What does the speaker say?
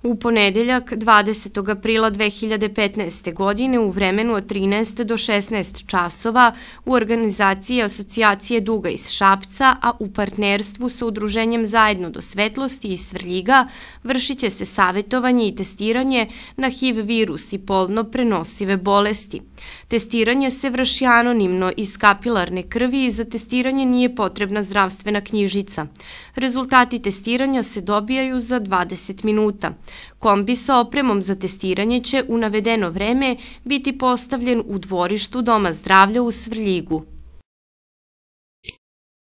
U ponedeljak 20. aprila 2015. godine u vremenu od 13 do 16 časova u organizaciji Asocijacije Duga iz Šapca, a u partnerstvu sa Udruženjem Zajedno do svetlosti iz Svrljiga, vršit će se savjetovanje i testiranje na HIV virus i polno prenosive bolesti. Testiranje se vrši anonimno iz kapilarne krvi i za testiranje nije potrebna zdravstvena knjižica. Rezultati testiranja se dobijaju za 20 minuta. Kombi sa opremom za testiranje će u navedeno vreme biti postavljen u dvorištu Doma zdravlja u Svrljigu.